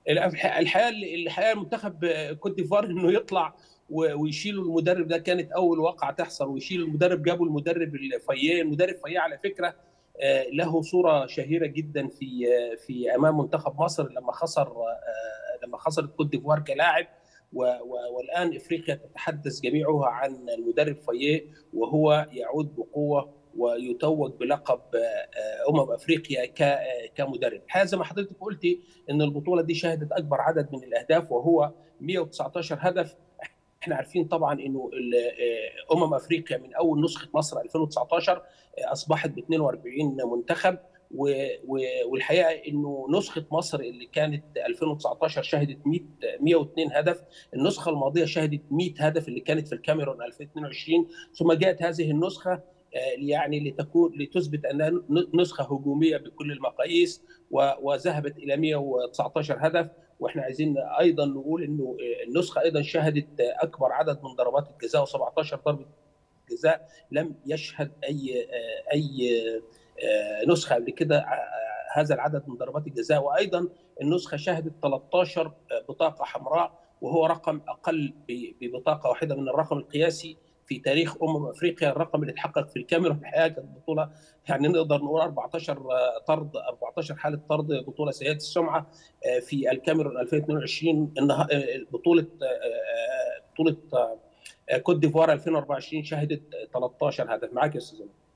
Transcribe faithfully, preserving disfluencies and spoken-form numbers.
الحقيقه الحقيقه المنتخب كوت ديفوار انه يطلع ويشيلوا المدرب ده كانت اول واقعه تحصل، ويشيلوا المدرب. جابوا المدرب الفاييه. المدرب فاييه على فكره له صوره شهيره جدا في في امام منتخب مصر لما خسر لما خسرت كوت ديفوار كلاعب. والان افريقيا تتحدث جميعها عن المدرب فاييه، وهو يعود بقوه ويتوج بلقب امم افريقيا كمدرب. الحقيقه زي ما حضرتك قلتي ان البطوله دي شهدت اكبر عدد من الاهداف وهو مئة وتسعة عشر هدف. احنا عارفين طبعا انه امم افريقيا من اول نسخه مصر ألفين وتسعة عشر اصبحت ب اثنين وأربعين منتخب، والحقيقه انه نسخه مصر اللي كانت ألفين وتسعة عشر شهدت مئة واثنين هدف. النسخه الماضيه شهدت مئة هدف اللي كانت في الكاميرون ألفين واثنين وعشرين. ثم جاءت هذه النسخه يعني لتكون لتثبت انها نسخه هجوميه بكل المقاييس، وذهبت الى مئة وتسعة عشر هدف. واحنا عايزين ايضا نقول انه النسخه ايضا شهدت اكبر عدد من ضربات الجزاء و17 ضربه جزاء لم يشهد اي اي نسخه قبل كده هذا العدد من ضربات الجزاء. وايضا النسخه شهدت ثلاثة عشر بطاقه حمراء، وهو رقم اقل ببطاقه واحده من الرقم القياسي في تاريخ امم افريقيا. الرقم اللي اتحقق في الكاميرون الحقيقه كانت بطوله يعني نقدر نقول أربعة عشر طرد، أربعة عشر حاله طرد، بطوله سيئه السمعه في الكاميرون ألفين واثنين وعشرين. بطوله بطوله كوت ديفوار ألفين وأربعة وعشرين شهدت ثلاثة عشر هدف. معاك يا استاذ.